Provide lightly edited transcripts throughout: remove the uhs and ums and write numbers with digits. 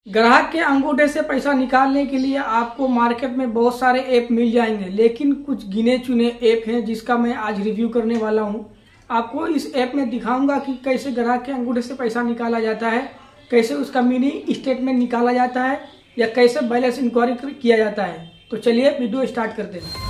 ग्राहक के अंगूठे से पैसा निकालने के लिए आपको मार्केट में बहुत सारे ऐप मिल जाएंगे, लेकिन कुछ गिने चुने ऐप हैं जिसका मैं आज रिव्यू करने वाला हूं। आपको इस ऐप में दिखाऊंगा कि कैसे ग्राहक के अंगूठे से पैसा निकाला जाता है, कैसे उसका मिनी स्टेटमेंट निकाला जाता है या कैसे बैलेंस इंक्वायरी किया जाता है। तो चलिए वीडियो स्टार्ट करते हैं।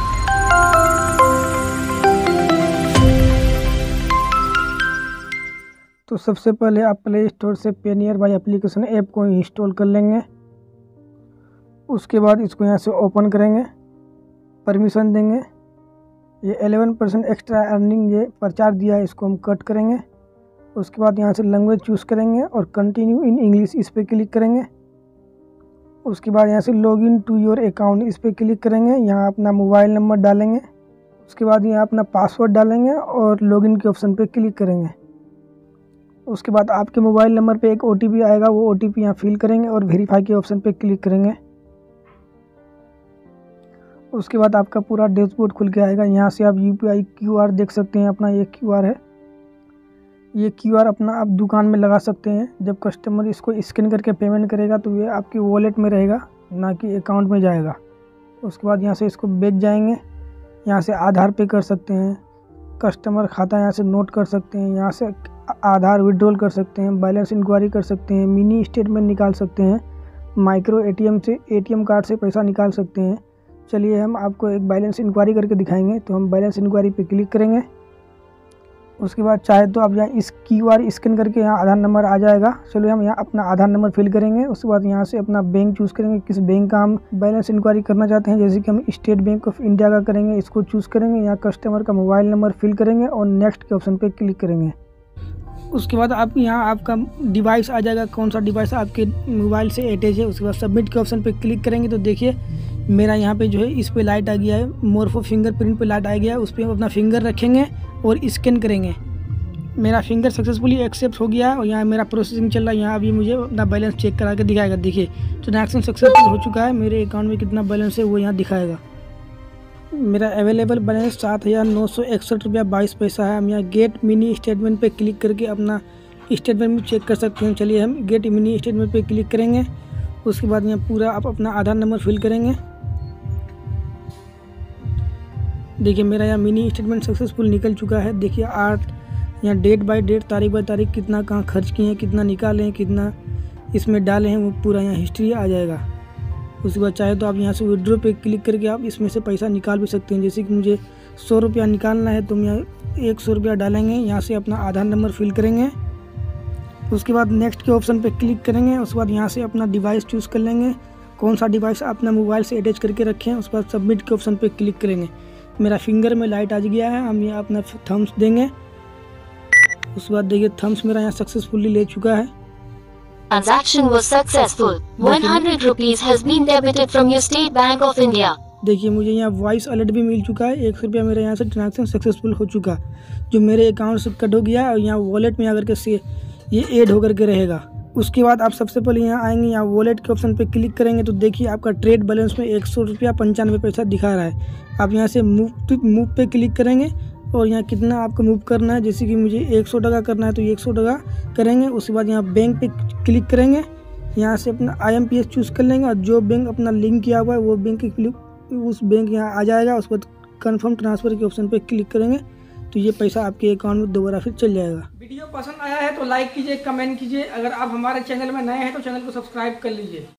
तो सबसे पहले आप प्ले स्टोर से पेनियर बाय एप्लीकेशन ऐप को इंस्टॉल कर लेंगे। उसके बाद इसको यहाँ से ओपन करेंगे, परमिशन देंगे। ये 11% एक्स्ट्रा अर्निंग ये प्रचार दिया है, इसको हम कट करेंगे। उसके बाद यहाँ से लैंग्वेज चूज़ करेंगे और कंटिन्यू इन इंग्लिश इस पर क्लिक करेंगे। उसके बाद यहाँ से लॉगिन टू योर अकाउंट इस पर क्लिक करेंगे। यहाँ अपना मोबाइल नंबर डालेंगे। उसके बाद यहाँ अपना पासवर्ड डालेंगे और लॉगिन के ऑप्शन पर क्लिक करेंगे। उसके बाद आपके मोबाइल नंबर पे एक OTP आएगा, वो OTP यहाँ फिल करेंगे और वेरीफाई के ऑप्शन पे क्लिक करेंगे। उसके बाद आपका पूरा डैशबोर्ड खुल के आएगा। यहाँ से आप UPI QR देख सकते हैं, अपना ये QR है। ये QR अपना आप दुकान में लगा सकते हैं। जब कस्टमर इसको स्कैन करके पेमेंट करेगा तो ये आपके वॉलेट में रहेगा, ना कि अकाउंट में जाएगा। उसके बाद यहाँ से इसको बैक जाएंगे। यहाँ से आधार पे कर सकते हैं, कस्टमर खाता यहाँ से नोट कर सकते हैं, यहाँ से आधार विड्रॉल कर सकते हैं, बैलेंस इंक्वायरी कर सकते हैं, मिनी स्टेटमेंट निकाल सकते हैं, माइक्रो ATM से ATM कार्ड से पैसा निकाल सकते हैं। चलिए हम आपको एक बैलेंस इंक्वायरी करके दिखाएंगे। तो हम बैलेंस इंक्वायरी पे क्लिक करेंगे। उसके बाद चाहे तो आप यहाँ इस QR स्कैन करके यहाँ आधार नंबर आ जाएगा। चलिए हम यहाँ अपना आधार नंबर फिल करेंगे। उसके बाद यहाँ से अपना बैंक चूज़ करेंगे, किस बैंक का हम बैलेंस इंक्वायरी करना चाहते हैं। जैसे कि हम स्टेट बैंक ऑफ इंडिया का करेंगे, इसको चूज़ करेंगे। यहाँ कस्टमर का मोबाइल नंबर फिल करेंगे और नेक्स्ट के ऑप्शन पर क्लिक करेंगे। उसके बाद आप यहाँ आपका डिवाइस आ जाएगा, कौन सा डिवाइस आपके मोबाइल से अटैच है। उसके बाद सबमिट के ऑप्शन पे क्लिक करेंगे तो देखिए मेरा यहाँ पे जो है इस पे लाइट आ गया है, मोर फॉर फिंगरप्रिंट पे लाइट आ गया है। उस पर अपना फिंगर रखेंगे और स्कैन करेंगे। मेरा फिंगर सक्सेसफुली एक्सेप्ट हो गया है और यहाँ मेरा प्रोसेसिंग चल रहा है। यहाँ अभी मुझे अपना बैलेंस चेक करा के दिखाएगा। देखिए ट्रांजैक्शन सक्सेसफुल हो चुका है, मेरे अकाउंट में कितना बैलेंस है वो यहाँ दिखाएगा। मेरा अवेलेबल बैलेंस 7,961 रुपया 22 पैसा है। हम यहाँ गेट मिनी स्टेटमेंट पे क्लिक करके अपना स्टेटमेंट भी चेक कर सकते हैं। चलिए हम गेट मिनी स्टेटमेंट पे क्लिक करेंगे। उसके बाद यहाँ पूरा आप अपना आधार नंबर फिल करेंगे। देखिए मेरा यहाँ मिनी स्टेटमेंट सक्सेसफुल निकल चुका है। देखिए यहाँ डेट बाय डेट, तारीख बाय तारीख कितना कहाँ खर्च किए हैं, कितना निकाले हैं, कितना इसमें डाले हैं, वो पूरा यहाँ हिस्ट्री आ जाएगा। उसके बाद चाहे तो आप यहाँ से विड्रॉ पे क्लिक करके आप इसमें से पैसा निकाल भी सकते हैं। जैसे कि मुझे 100 रुपया निकालना है तो हम यहाँ 100 रुपया डालेंगे। यहाँ से अपना आधार नंबर फिल करेंगे। उसके बाद नेक्स्ट के ऑप्शन पे क्लिक करेंगे। उसके बाद यहाँ से अपना डिवाइस चूज़ कर लेंगे, कौन सा डिवाइस अपना मोबाइल से अटैच करके रखें। उसके बाद सबमिट के ऑप्शन पर क्लिक करेंगे। मेरा फिंगर में लाइट आ गया है, हम यहाँ अपना थम्स देंगे। उसके बाद देखिए थम्स मेरा यहाँ सक्सेसफुली ले चुका है। Transaction was successful. 100 rupees has been debited from your State Bank of India. देखिए मुझे यहाँ वॉइस अलर्ट भी मिल चुका है। 100 रुपया मेरे यहाँ से ट्रांजैक्शन सक्सेसफुल हो चुका, जो मेरे अकाउंट से कट हो गया है और यहाँ वॉलेट में आकर के से ये ऐड होकर के रहेगा। उसके बाद आप सबसे पहले यहाँ आएंगे, यहाँ वॉलेट के ऑप्शन पे क्लिक करेंगे तो देखिए आपका ट्रेड बैलेंस में 100 रुपया 95 पैसा दिखा रहा है। आप यहाँ से मूव पे क्लिक करेंगे और यहाँ कितना आपको मूव करना है। जैसे कि मुझे 100 टका करना है तो 100 टका करेंगे। उसके बाद यहाँ बैंक पे क्लिक करेंगे। यहाँ से अपना IMPS चूज़ कर लेंगे और जो बैंक अपना लिंक किया हुआ है वो बैंक उस बैंक यहाँ आ जाएगा। उसके बाद कन्फर्म ट्रांसफ़र के ऑप्शन पे क्लिक करेंगे तो ये पैसा आपके अकाउंट में दोबारा फिर चल जाएगा। वीडियो पसंद आया है तो लाइक कीजिए, कमेंट कीजिए। अगर आप हमारे चैनल में नए हैं तो चैनल को सब्सक्राइब कर लीजिए।